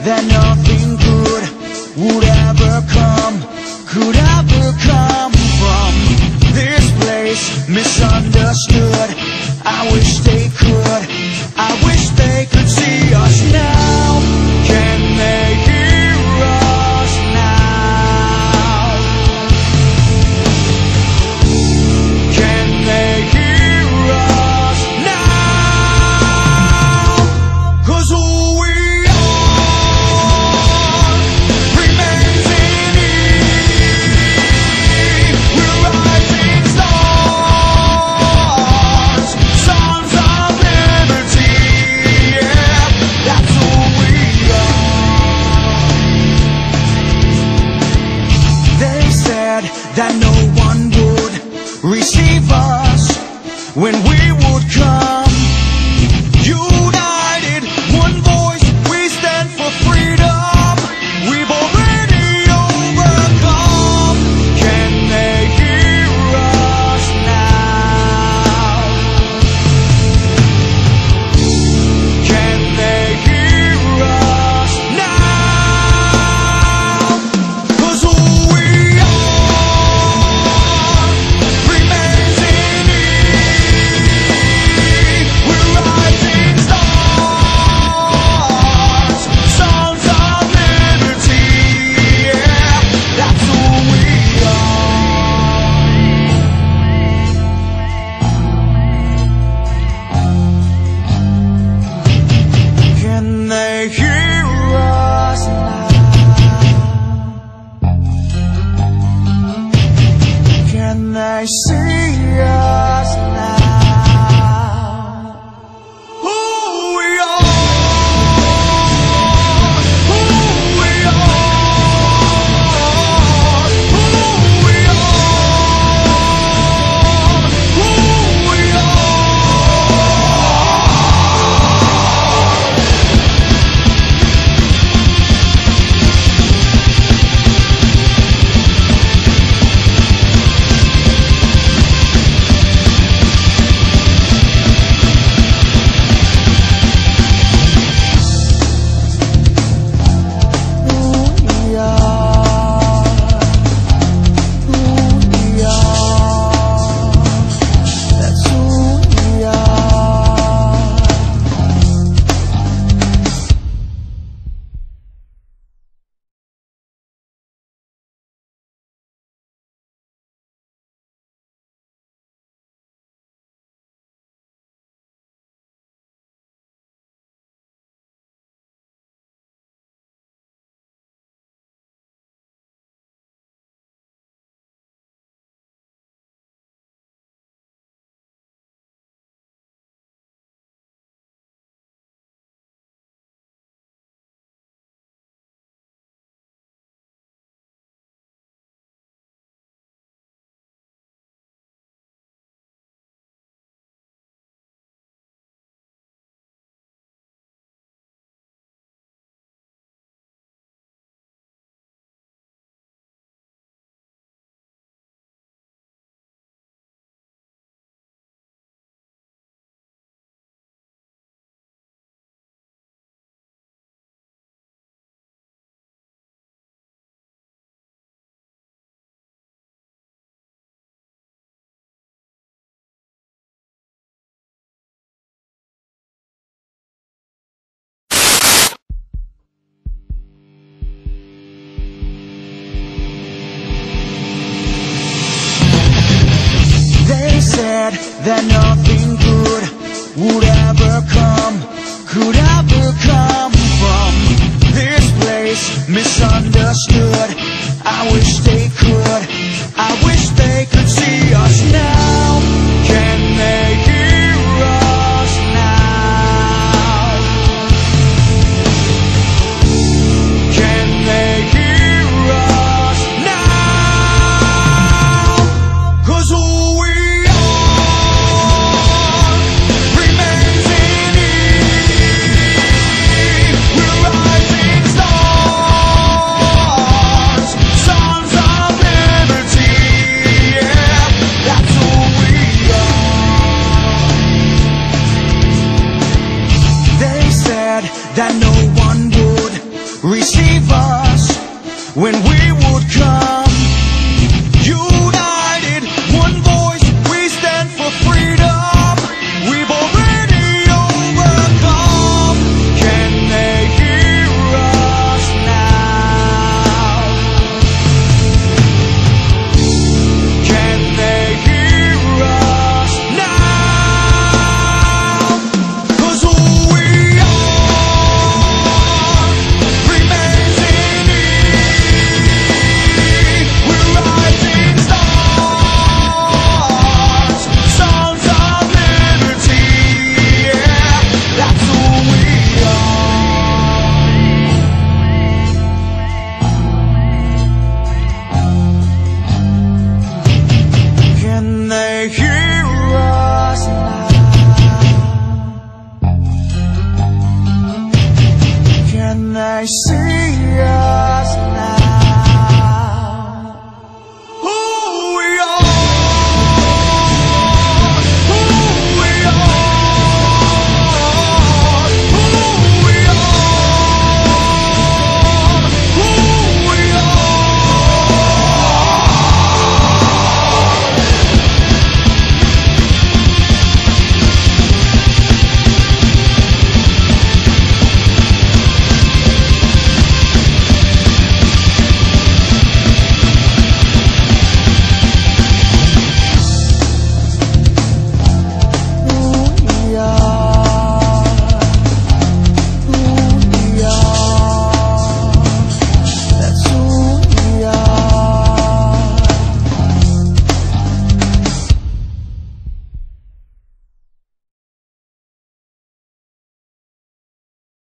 that nothing good would ever come, could ever come from this place misunderstood. I wish they could, I wish they could see us now. Can they hear us now? Can they hear us now? 'Cause who we are remains in me. We're rising stars, sons of liberty. Yeah, that's who we are. They said that no one would receive us when we would come. United, one voice, we stand for freedom. We've already overcome. Can they hear us now? Can they hear us now? 'Cause who we are remains in me. We're rising stars, sons of liberty. Yeah, that's who we are. Can they hear us now? Can they see us now? Who we are, who we are, who we are, who we said that nothing good would ever come, could ever come from this place misunderstood. I wish they could, I wish they could see us now. Can they hear us now? Can they hear us now? 'Cause who we remains in me. We're rising stars, sons of liberty. Yeah, that's who when we would come.